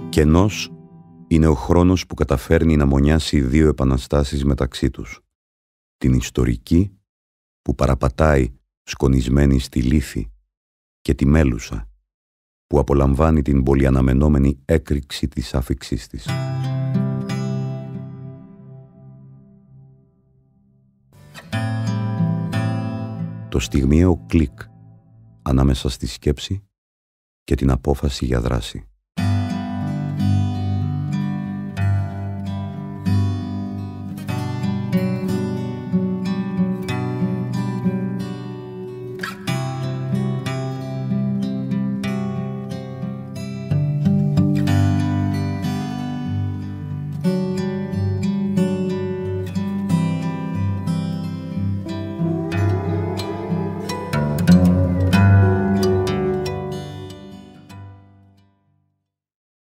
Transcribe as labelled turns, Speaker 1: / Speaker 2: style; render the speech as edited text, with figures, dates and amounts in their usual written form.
Speaker 1: Κενός είναι ο χρόνος που καταφέρνει να μονιάσει δύο επαναστάσεις μεταξύ τους. Την ιστορική που παραπατάει σκονισμένη στη λύθη και τη μέλουσα που απολαμβάνει την πολυαναμενόμενη έκρηξη της άφιξής της. Το στιγμιαίο κλικ ανάμεσα στη σκέψη και την απόφαση για δράση.